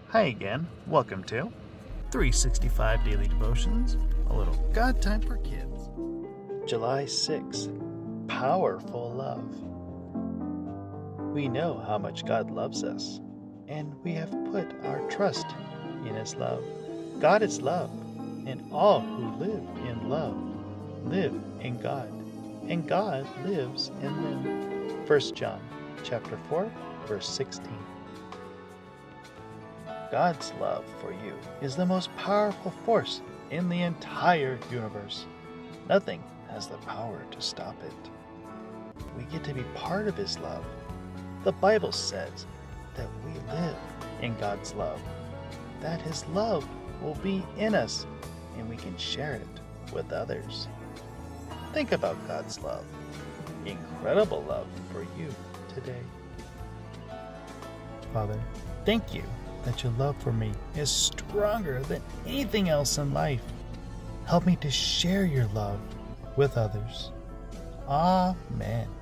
Hi again, welcome to 365 Daily Devotions, a little God time for kids. July 6, Powerful Love. We know how much God loves us, and we have put our trust in His love. God is love, and all who live in love live in God, and God lives in them. 1 John chapter 4, verse 16. God's love for you is the most powerful force in the entire universe. Nothing has the power to stop it. We get to be part of His love. The Bible says that we live in God's love, that His love will be in us, and we can share it with others. Think about God's love, incredible love for you today. Father, thank you that your love for me is stronger than anything else in life. Help me to share your love with others. Amen.